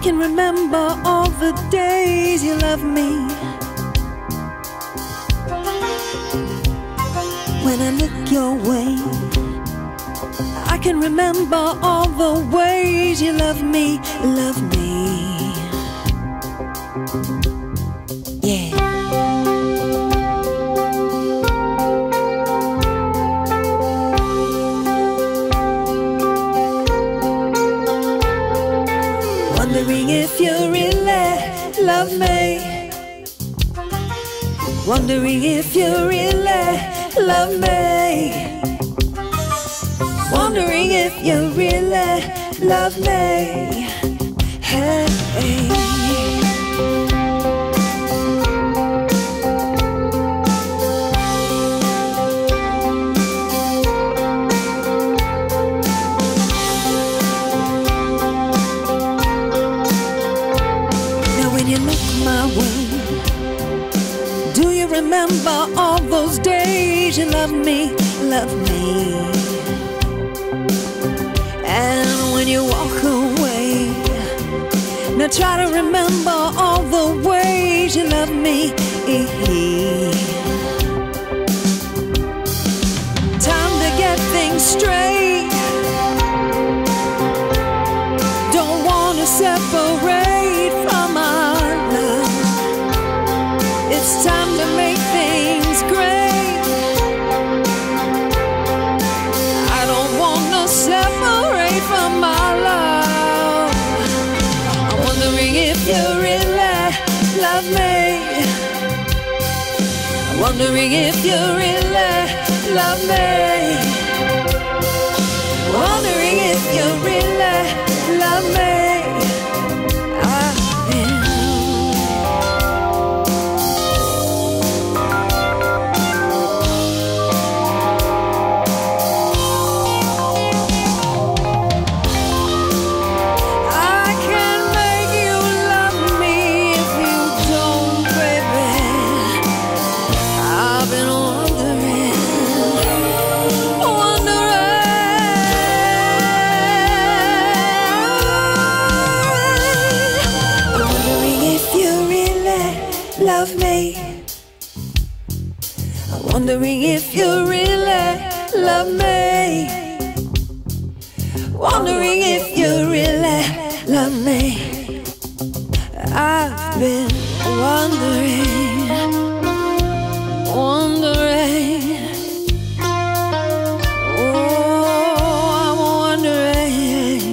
can remember all the days you loved me. When I look your way, I can remember all the ways you love me, love me. Yeah. Wondering if you really love me. Wondering if you really love me. Wondering if you really love me. Hey. Now when you look my way, do you remember all those days you loved me, loved me? And when you walk away, now try to remember all the ways you love me. Time to get things straight. Don't want to separate from our love. It's time to make things great. I don't want to separate from our love. I'm wondering if you really love me. I'm wondering if you really love me. Wondering if you really love me. Wondering if you really love me. Wondering if you really love me. I've been wondering, wondering. Oh, I'm wondering.